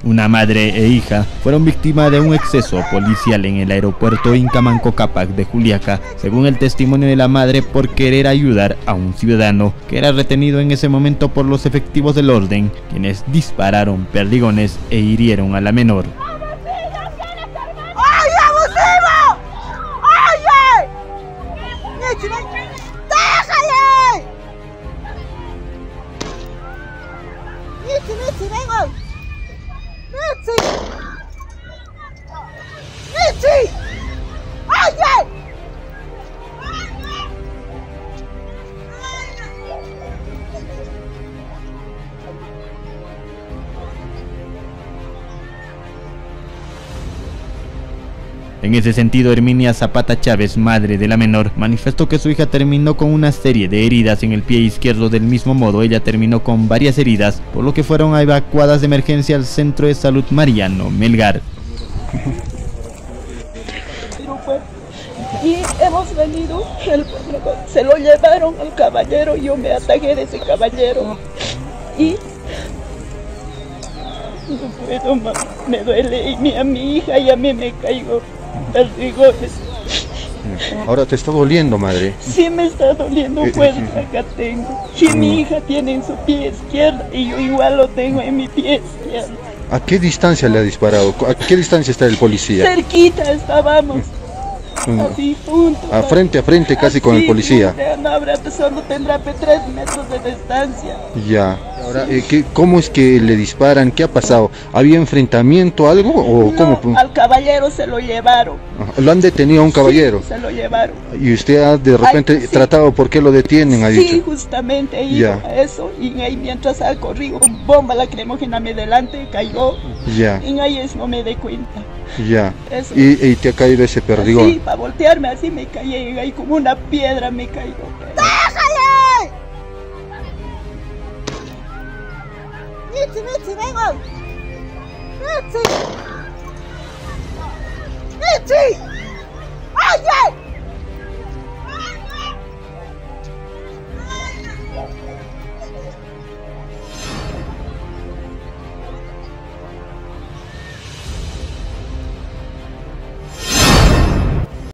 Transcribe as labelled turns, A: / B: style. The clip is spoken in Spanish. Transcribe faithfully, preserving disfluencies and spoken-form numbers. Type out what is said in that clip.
A: Una madre e hija fueron víctimas de un exceso policial en el aeropuerto Inca Manco Cápac de Juliaca, según el testimonio de la madre, por querer ayudar a un ciudadano que era retenido en ese momento por los efectivos del orden, quienes dispararon perdigones e hirieron a la menor.
B: ¡Oye, abusivo! ¡Oye! ¡Déjale! ¡Michi, Michi, vengo! ¡Michi! ¡Michi! ¡Oye!
A: En ese sentido, Herminia Zapata Chávez, madre de la menor, manifestó que su hija terminó con una serie de heridas en el pie izquierdo. Del mismo modo, ella terminó con varias heridas, por lo que fueron evacuadas de emergencia al Centro de Salud Mariano Melgar.
C: Y hemos venido, el, se lo llevaron al caballero, yo me ataqué de ese caballero y no puedo más, me duele, y mi, a mi hija y a mí me caigo perdigones.
D: Ahora te está doliendo, madre.
C: Sí me está doliendo, pues acá tengo. Y mi hija tiene en su pie izquierdo y yo igual lo tengo en mi pie izquierdo.
D: ¿A qué distancia le ha disparado? ¿A qué distancia está el policía?
C: Cerquita estábamos. Así, juntos.
D: A frente a frente casi con el policía.
C: Juntos, no habrá, solo tendrá tres metros de distancia.
D: Ya. Ahora, eh, ¿qué, ¿cómo es que le disparan? ¿Qué ha pasado? ¿Había enfrentamiento algo o
C: no,
D: cómo?
C: Al caballero se lo llevaron.
D: ¿Lo han detenido a un caballero?
C: Sí, se lo llevaron.
D: ¿Y usted ha de repente Ay, sí. tratado por qué lo detienen? Ha
C: sí,
D: dicho.
C: justamente iba a eso. Y ahí mientras ha corrido, bomba lacrimógena me delante, cayó.
D: Ya.
C: Y ahí es no me di cuenta.
D: Ya. Y, y te ha caído ese perdigón.
C: Sí, para voltearme así me caí, ahí como una piedra me cayó.
B: ¡Déjale! ¡Michi, Michi, vengo! ¡Michi! ¡Michi!